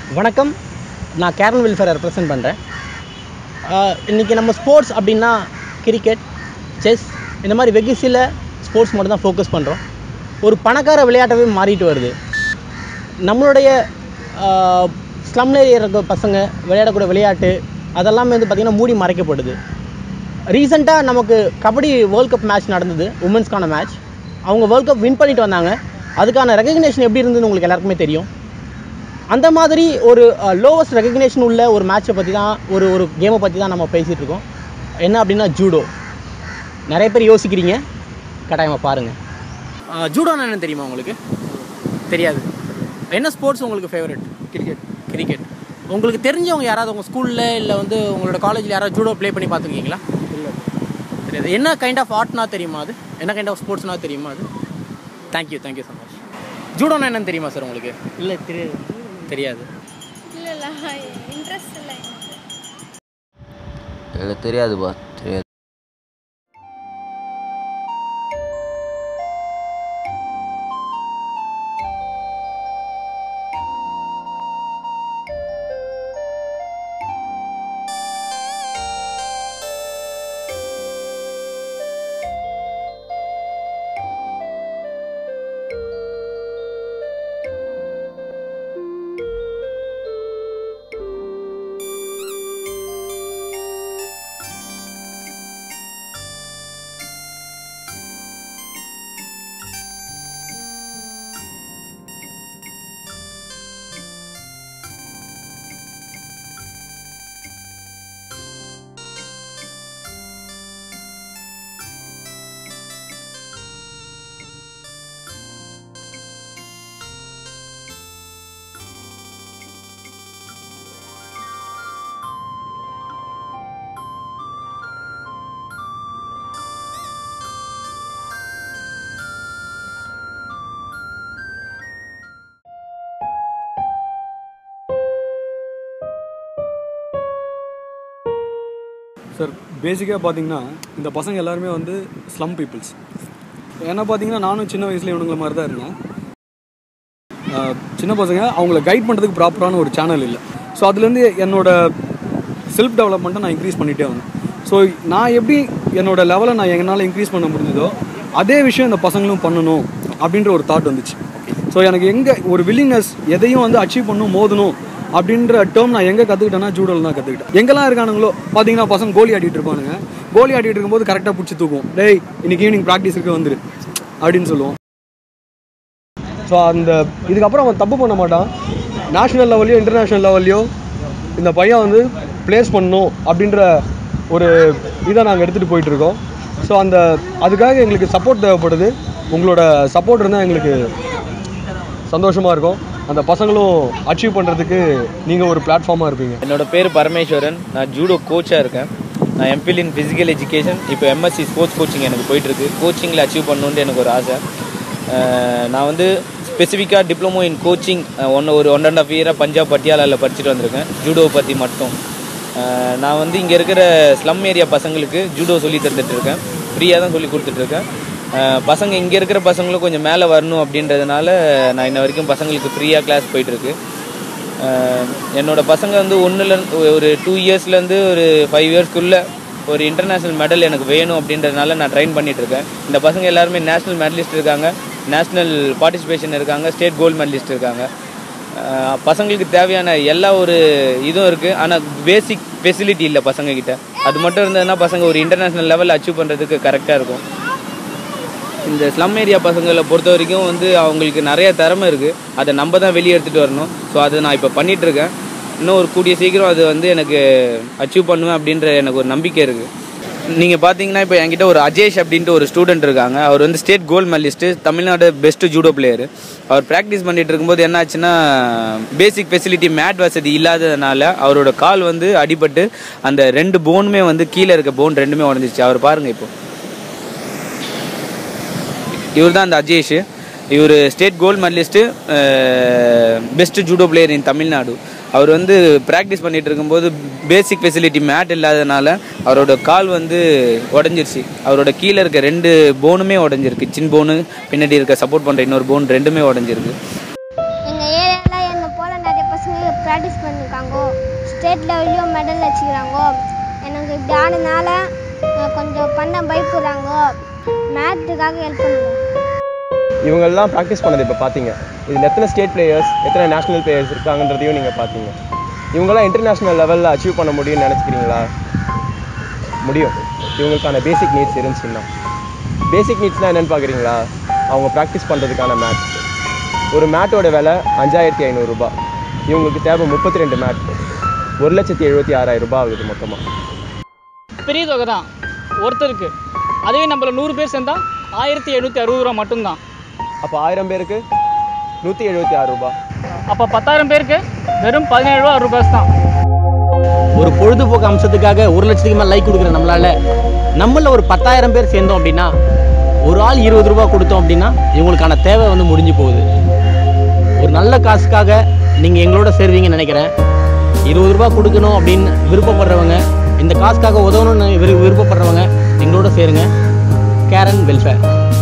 வணக்கம், நான் கேரன் வெல்ஃபேரை ரெப்ரசென்ட் பண்ணுறேன். இன்றைக்கி நம்ம ஸ்போர்ட்ஸ் அப்படின்னா கிரிக்கெட், செஸ் இந்த மாதிரி வெகு சில ஸ்போர்ட்ஸ் மட்டும் தான் ஃபோக்கஸ் பண்ணுறோம். ஒரு பணக்கார விளையாட்டவே மாறிட்டு வருது. நம்மளுடைய ஸ்லம்ல இருக்க பசங்க விளையாடக்கூடிய விளையாட்டு அதெல்லாமே வந்து பார்த்திங்கன்னா மூடி மறைக்கப்படுது. ரீசெண்டாக நமக்கு கபடி வேர்ல்ட் கப் மேட்ச் நடந்தது, உமன்ஸ்க்கான மேட்ச். அவங்க வேர்ல்ட் கப் வின் பண்ணிட்டு வந்தாங்க. அதுக்கான ரெகக்னேஷன் எப்படி இருந்ததுன்னு உங்களுக்கு எல்லாருக்குமே தெரியும். அந்த மாதிரி ஒரு லோவஸ்ட் ரெகக்னேஷன் உள்ள ஒரு மேட்சை பற்றி தான் ஒரு கேமை பற்றி தான் நம்ம பேசிகிட்டு இருக்கோம். என்ன அப்படின்னா ஜூடோ. நிறைய பேர் யோசிக்கிறீங்க, கட்டாயமாக பாருங்கள். ஜூடோன்னு என்ன தெரியுமா உங்களுக்கு? தெரியாது. என்ன ஸ்போர்ட்ஸ் உங்களுக்கு ஃபேவரட்? கிரிக்கெட். உங்களுக்கு தெரிஞ்சவங்க யாராவது உங்கள் ஸ்கூலில் இல்லை வந்து உங்களோட காலேஜில் யாராவது ஜூடோ ப்ளே பண்ணி பார்த்துருக்கீங்களா? இல்லை, தெரியாது. என்ன கைண்ட் ஆஃப் ஆர்ட்னா தெரியுமா அது? என்ன கைண்ட் ஆஃப் ஸ்போர்ட்ஸ்னா தெரியுமா அது? Thank you so much. ஜூடோன்னா என்னன்னு தெரியுமா சார் உங்களுக்கு? இல்லை, தெரியாது. இல்லை, இன்ட்ரெஸ்ட் இல்லை. தெரியாதுப்பா, தெரியாது. சார், பேசிக்காக பார்த்தீங்கன்னா இந்த பசங்க எல்லாருமே வந்து ஸ்லம் பீப்புள்ஸ். ஏன்னா பார்த்தீங்கன்னா நானும் சின்ன வயசுல இவனுங்களை மாதிரி தான் இருந்தேன். சின்ன பசங்க அவங்கள கைட் பண்ணுறதுக்கு ப்ராப்பரான ஒரு சேனல் இல்லை. ஸோ அதுலேருந்து என்னோட செல்ஃப் டெவலப்மெண்ட்டை நான் இன்க்ரீஸ் பண்ணிகிட்டே வந்தேன். ஸோ நான் எப்படி என்னோட லெவலை நான் என்னால் இன்க்ரீஸ் பண்ண முடிஞ்சதோ அதே விஷயம் இந்த பசங்களும் பண்ணணும் அப்படின்ற ஒரு தாட் வந்துச்சு. ஸோ எனக்கு எங்கே ஒரு வில்லிங்னஸ், எதையும் வந்து அச்சீவ் பண்ணணும், மோதணும் அப்படின்ற டேர்ம் நான் எங்கே கற்றுக்கிட்டேன்னா ஜூடோவில் தான் கற்றுக்கிட்டேன். எங்கெல்லாம் இருக்கானுங்களோ பார்த்தீங்கன்னா பசங்க கோலி ஆடிட்டு இருப்பானுங்க. கோலி ஆடிட்டு இருக்கும்போது கரெக்டாக பிடிச்சி தூக்கும், டேய் இன்னைக்கு ஈவினிங் ப்ராக்டிஸுக்கு வந்துரு அப்படின்னு சொல்லுவோம். ஸோ அந்த இதுக்கப்புறம் அவன் தப்பு பண்ண மாட்டான். நேஷ்னல் லெவல்லையோ இன்டர்நேஷ்னல் லெவல்லையோ இந்த பையன் வந்து ப்ளேஸ் பண்ணணும் அப்படின்ற ஒரு இதை நாங்கள் எடுத்துகிட்டு போயிட்டுருக்கோம். ஸோ அதுக்காக எங்களுக்கு சப்போர்ட் தேவைப்படுது. உங்களோட சப்போர்ட் இருந்தால் எங்களுக்கு சந்தோஷமாக இருக்கும். அந்த பசங்களும் அச்சீவ் பண்ணுறதுக்கு நீங்கள் ஒரு பிளாட்ஃபார்மாக இருப்பீங்க. என்னோட பேர் பரமேஸ்வரன். நான் ஜூடோ கோச்சாக இருக்கேன். நான் எம்பில் இன் ஃபிசிக்கல் எஜுகேஷன். இப்போ எம்எஸ்சி ஸ்போர்ட்ஸ் கோச்சிங் எனக்கு போயிட்டுருக்கு. கோச்சிங்கில் அச்சீவ் பண்ணணுன்ட்டு எனக்கு ஒரு ஆசை. நான் வந்து ஸ்பெசிஃபிக்காக டிப்ளமோ இன் கோச்சிங் ஒரு 1.5 இயராக பஞ்சாப் பட்டியாலாவில் படிச்சுட்டு வந்திருக்கேன், ஜூடோவை பற்றி மட்டும். நான் வந்து இங்கே இருக்கிற ஸ்லம் ஏரியா பசங்களுக்கு ஜூடோ சொல்லி தந்துட்டுருக்கேன். ஃப்ரீயாக தான் சொல்லி கொடுத்துட்ருக்கேன். பசங்க இங்கே இருக்கிற பசங்களும் கொஞ்சம் மேலே வரணும் அப்படின்றதுனால நான் இன்ன வரைக்கும் பசங்களுக்கு ஃப்ரீயாக கிளாஸ் போயிட்டுருக்கு. என்னோடய பசங்க வந்து ஒரு 2 இயர்ஸ்லேருந்து ஒரு 5 இயர்ஸ்க்குள்ளே ஒரு இன்டர்நேஷ்னல் மெடல் எனக்கு வேணும் அப்படின்றதுனால நான் ட்ரைன் பண்ணிகிட்ருக்கேன். இந்த பசங்க எல்லாருமே நேஷ்னல் மெடலிஸ்ட் இருக்காங்க, நேஷ்னல் பார்ட்டிசிபேஷன் இருக்காங்க, ஸ்டேட் கோல்டு மெடலிஸ்ட் இருக்காங்க. பசங்களுக்கு தேவையான எல்லா ஒரு இதுவும் இருக்குது. ஆனால் பேசிக் ஃபெசிலிட்டி இல்லை பசங்கக்கிட்ட. அது மட்டும் இருந்ததுன்னா பசங்க ஒரு இன்டர்நேஷ்னல் லெவலில் அச்சீவ் பண்ணுறதுக்கு கரெக்டாக இருக்கும். இந்த ஸ்லம் ஏரியா பசங்களை பொறுத்த வரைக்கும் வந்து அவங்களுக்கு நிறைய திறமை இருக்குது. அதை நம்ம தான் வெளியே எடுத்துகிட்டு வரணும். ஸோ அதை நான் இப்போ பண்ணிகிட்ருக்கேன். இன்னும் ஒரு கூடிய சீக்கிரம் அது வந்து எனக்கு அச்சீவ் பண்ணுவேன் அப்படின்ற எனக்கு ஒரு நம்பிக்கை இருக்குது. நீங்கள் பார்த்தீங்கன்னா இப்போ என்கிட்ட ஒரு அஜேஷ் அப்படின்ட்டு ஒரு ஸ்டூடெண்ட் இருக்காங்க. அவர் வந்து state gold medalist, Tamil Nadu best judo player. அவர் ப்ராக்டிஸ் பண்ணிகிட்டு இருக்கும்போது என்ன ஆச்சுன்னா, பேசிக் ஃபெசிலிட்டி மேட் வசதி இல்லாததுனால அவரோட கால் வந்து அடிபட்டு அந்த 2 போனுமே வந்து கீழே இருக்க போன் 2மே உடஞ்சிச்சு. அவர் பாருங்கள், இப்போ இவர் தான் அந்த அஜேஷ். இவர் state gold medalist, best judo player in Tamil Nadu. அவர் வந்து ப்ராக்டிஸ் பண்ணிகிட்டு இருக்கும்போது பேசிக் ஃபெசிலிட்டி மேட் இல்லாதனால அவரோட கால் வந்து உடஞ்சிருச்சு. அவரோட கீழே இருக்க 2 போனுமே உடஞ்சிருக்கு. சின் போனு, பின்னாடி இருக்க சப்போர்ட் பண்ணுற இன்னொரு போன் 2மே உடஞ்சிருக்கு. எங்கள் ஏரியாவில் என்னை போல் நிறைய பசங்க ப்ராக்டிஸ் மெடல் வச்சுக்கிறாங்க. எனக்கு இப்படி ஆனதுனால கொஞ்சம் பண்ண பயப்படுறாங்க. மேத்துக்காக ஹெல்ப் பண்ணுங்க. இவங்கெல்லாம் ப்ராக்டிஸ் பண்ணது இப்போ பார்த்தீங்க. இதில் எத்தனை ஸ்டேட் பிளேயர்ஸ் எத்தனை நேஷ்னல் பிளேயர்ஸ் இருக்காங்கன்றதையும் நீங்கள் பார்த்தீங்க. இவங்கெல்லாம் இன்டர்நேஷ்னல் லெவலில் அச்சீவ் பண்ண முடியும்னு நினச்சிக்கிறீங்களா? முடியும். இவங்களுக்கான பேசிக் நீட்ஸ் இருந்துச்சுன்னா. பேசிக் நீட்ஸ்னால் என்னென்னு பார்க்குறீங்களா? அவங்க ப்ராக்டிஸ் பண்ணுறதுக்கான மேட். ஒரு மேட்டோட விலை 5500 ரூபாய். இவங்களுக்கு தேவை 32 மேட். 1,76,000 ரூபாய் ஆகுது மொத்தமாக. பெரிய தொகை தான் ஒருத்தருக்கு. அதுவே நம்மள 100 பேர் சேர்ந்தால் 1760 ரூபா மட்டும்தான். அப்போ 1000 பேருக்கு 176 ரூபாய். அப்போ 10,000 பேருக்கு வெறும் 17 ரூபா தான். ஒரு பொழுதுபோக்கு அம்சத்துக்காக 1 லட்சத்துக்கு மேலே லைக் கொடுக்குற நம்மள ஒரு 10,000 பேர் சேர்ந்தோம் அப்படின்னா, ஒரு ஆள் 20 ரூபா கொடுத்தோம் அப்படின்னா இவங்களுக்கான தேவை வந்து முடிஞ்சு போகுது. ஒரு நல்ல காசுக்காக நீங்கள் எங்களோட சேருவீங்கன்னு நினைக்கிறேன். 20 ரூபா கொடுக்கணும் அப்படின்னு விருப்பப்படுறவங்க, இந்த காசுக்காக உதவணும்னு விருப்பப்படுறவங்க எங்களோட சேருங்க. கேரன் வெல்ஃபேர்.